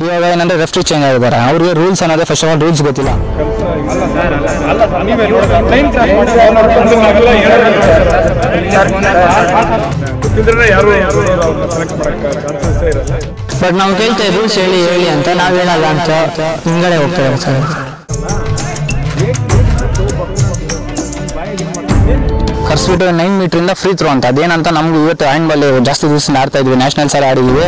ಇವಾಗ ಏನಂದರೆ referee change ಆಗಿದ್ದಾರೆ, ಅವ್ರಿಗೆ ರೂಲ್ಸ್ ಅನ್ನೋದೇ ಫಸ್ಟ್ ಆಫ್ ಆಲ್ ರೂಲ್ಸ್ ಗೊತ್ತಿಲ್ಲ. ಬಟ್ ನಾವು ಕೇಳ್ತೇವೆ ರೂಲ್ಸ್ ಹೇಳಿ ಹೇಳಿ ಅಂತ, ನಾವು ಹೇಳಲ್ಲ ಅಂತ ಹಿಂಗಡೆ ಹೋಗ್ತೇವೆ ಸರ್. ಕರ್ಸ್ಬಿಟ್ಟು 9 ಮೀಟ್ರಿಂದ ಫ್ರೀ ಥ್ರೋ ಅಂತ, ಅದೇನಂತ ನಮಗೂ ಇವತ್ತು ಹ್ಯಾಂಡ್ ಬಾಲ್ ಜಾಸ್ತಿ ದಿವಸ ಆಡ್ತಾ ಇದ್ವಿ, ನ್ಯಾಷನಲ್ಸ್ ಎಲ್ಲ ಆಡಿದ್ವಿ.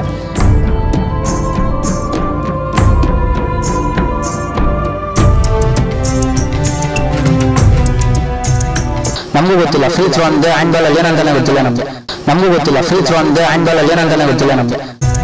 ನಮಗೂ ಗೊತ್ತಿಲ್ಲ ಫ್ರೀ ಥ್ರೋ ಅಂದ್ರೆ ಹ್ಯಾಂಡ್ ಬಾಲ್ ಅಲ್ಲಿ ಏನಂತಾನೆ ಗೊತ್ತಿಲ್ಲ ನಮಗೂ ಗೊತ್ತಿಲ್ಲ ಫ್ರೀ ಥ್ರೋ ಅಂದ್ರೆ ಹ್ಯಾಂಡ್ ಬಾಲ್ ಅಲ್ಲಿ ಏನಂತಾನೆ ಗೊತ್ತಿಲ್ಲ ನಮಗೆ.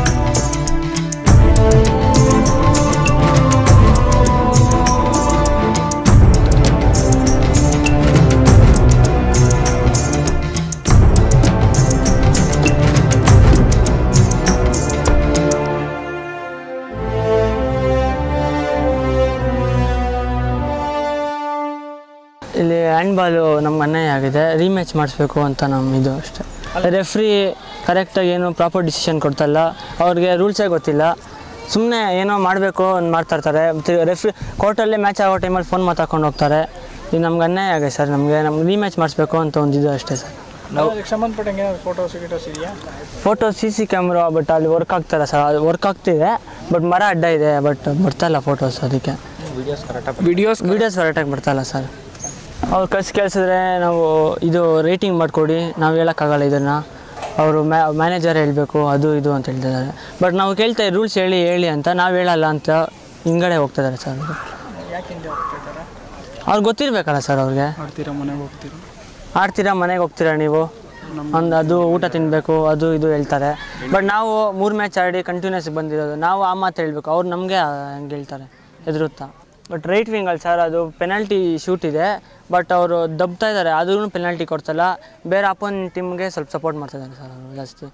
ಇಲ್ಲಿ ಹ್ಯಾಂಡ್ ಬಾಲು ನಮ್ಗೆ ಅನ್ಯಾಯ ಆಗಿದೆ, ರೀಮ್ಯಾಚ್ ಮಾಡಿಸ್ಬೇಕು ಅಂತ ನಮ್ಮ ಇದು ಅಷ್ಟೇ. ರೆಫ್ರಿ ಕರೆಕ್ಟಾಗಿ ಏನು ಪ್ರಾಪರ್ ಡಿಸಿಷನ್ ಕೊಡ್ತಾಯಿಲ್ಲ, ಅವ್ರಿಗೆ ರೂಲ್ಸೇ ಗೊತ್ತಿಲ್ಲ, ಸುಮ್ಮನೆ ಏನೋ ಮಾಡಬೇಕು ಮಾಡ್ತಾಯಿರ್ತಾರೆ. ಮತ್ತು ರೆಫ್ರಿ ಕೋರ್ಟಲ್ಲೇ ಮ್ಯಾಚ್ ಆಗೋ ಟೈಮಲ್ಲಿ ಫೋನ್ ಮಾತಾಡ್ಕೊಂಡು ಹೋಗ್ತಾರೆ. ಇದು ನಮ್ಗೆ ಅನ್ಯಾಯ ಆಗಿದೆ ಸರ್, ನಮ್ಗೆ ರೀಮ್ಯಾಚ್ ಮಾಡಿಸ್ಬೇಕು ಅಂತ ಒಂದು ಇದು ಅಷ್ಟೇ ಸರ್. ನಾವು ಸಂಬಂಧಪಟ್ಟಂಗೆ ಫೋಟೋಸ್ ಇದೆಯಾ? ಫೋಟೋ CC ಕ್ಯಾಮ್ರಾ, ಬಟ್ ಅಲ್ಲಿ ವರ್ಕ್ ಆಗ್ತಾಯಿಲ್ಲ ಸರ್, ಅದು ವರ್ಕ್ ಆಗ್ತಿದೆ ಬಟ್ ಮರ ಅಡ್ಡ ಇದೆ, ಬಟ್ ಬರ್ತಾಯಿಲ್ಲ ಫೋಟೋಸ್, ಅದಕ್ಕೆ ವೀಡಿಯೋಸ್ ಕರೆಕ್ಟಾಗಿ ಬರ್ತಾಯಿಲ್ಲ ಸರ್. ಅವ್ರು ಕೇಳಿಸಿದ್ರೆ ನಾವು ಇದು ರೇಟಿಂಗ್ ಮಾಡಿಕೊಡಿ, ನಾವು ಹೇಳೋಕ್ಕಾಗಲ್ಲ ಇದನ್ನು, ಅವರು ಮ್ಯಾನೇಜರ್ ಹೇಳಬೇಕು ಅದು ಇದು ಅಂತ ಹೇಳ್ತಿದ್ದಾರೆ. ಬಟ್ ನಾವು ಕೇಳ್ತಾ ರೂಲ್ಸ್ ಹೇಳಿ ಹೇಳಿ ಅಂತ, ನಾವು ಹೇಳಲ್ಲ ಅಂತ ಹಿಂಗಡೆ ಹೋಗ್ತಿದ್ದಾರೆ ಸರ್. ಅವ್ರಿಗೆ ಗೊತ್ತಿರಬೇಕಲ್ಲ ಸರ್, ಅವ್ರಿಗೆ ಆಡ್ತೀರಾ ಮನೆಗೆ ಹೋಗ್ತೀರಾ ನೀವು ಒಂದು ಅದು ಊಟ ತಿನ್ನಬೇಕು ಅದು ಇದು ಹೇಳ್ತಾರೆ. ಬಟ್ ನಾವು 3 ಮ್ಯಾಚ್ ಆಡಿ ಕಂಟಿನ್ಯೂಸ್ ಬಂದಿರೋದು, ನಾವು ಆ ಮಾತು ಹೇಳಬೇಕು, ಅವ್ರು ನಮಗೆ ಹಂಗೆ ಹೇಳ್ತಾರೆ ಎದುರುತ್ತಾ. ಬಟ್ ರೈಟ್ ವಿಂಗಲ್ಲಿ ಸರ್ ಅದು ಪೆನಾಲ್ಟಿ ಶೂಟ್ ಇದೆ, ಬಟ್ ಅವರು ದಬ್ತಾ ಇದ್ದಾರೆ, ಆದ್ರೂ ಪೆನಾಲ್ಟಿ ಕೊಡ್ತಲ್ಲ. ಬೇರೆ ಅಪೋನೆಂಟ್ ಟೀಮ್ಗೆ ಸ್ವಲ್ಪ ಸಪೋರ್ಟ್ ಮಾಡ್ತಿದ್ದಾರೆ ಸರ್ ಅವರು ಜಾಸ್ತಿ.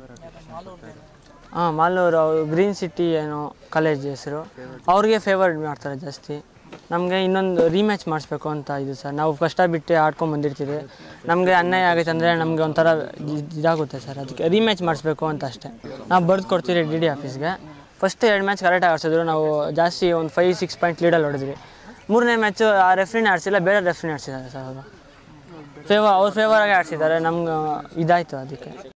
ಮಾಲೂರು ಅವರು ಗ್ರೀನ್ ಸಿಟಿ ಏನೋ ಕಾಲೇಜ್ ಹೆಸರು, ಅವ್ರಿಗೆ ಫೇವರ್ ಮಾಡ್ತಾರೆ ಜಾಸ್ತಿ. ನಮಗೆ ಇನ್ನೊಂದು ರೀಮ್ಯಾಚ್ ಮಾಡಿಸ್ಬೇಕು ಅಂತ ಇದು ಸರ್, ನಾವು ಕಷ್ಟ ಬಿಟ್ಟು ಆಡ್ಕೊಂಡು ಬಂದಿರ್ತೀವಿ, ನಮಗೆ ಅನ್ಯಾಯ ಆಗೈತೆ ಅಂದರೆ ನಮಗೆ ಒಂಥರ ಇದಾಗುತ್ತೆ ಸರ್, ಅದಕ್ಕೆ ರೀಮ್ಯಾಚ್ ಮಾಡಿಸ್ಬೇಕು ಅಂತ ಅಷ್ಟೇ. ನಾವು ಬರೆದು ಕೊಡ್ತೀವಿ DD ಆಫೀಸ್ಗೆ. ಫಸ್ಟ್ 2 ಮ್ಯಾಚ್ ಕರೆಕ್ಟಾಗಿ ಆಡಿಸಿದ್ರು, ನಾವು ಜಾಸ್ತಿ ಒಂದು 5-6 ಪಾಯಿಂಟ್ ಲೀಡಲ್ಲಿ ಹೊಡೆದ್ವಿ. 3ನೇ ಮ್ಯಾಚು ಆ ರೆಫ್ರಿನೇ ಆಡಿಸಿಲ್ಲ, ಬೇರೆ ರೆಫ್ರಿನೇ ಆಡಿಸಿದ್ದಾರೆ ಸರ್ ಅವರು. ಅವ್ರು ಫೇವರಾಗಿ ಆಡಿಸಿದ್ದಾರೆ, ನಮ್ಗೆ ಇದಾಯಿತು ಅದಕ್ಕೆ.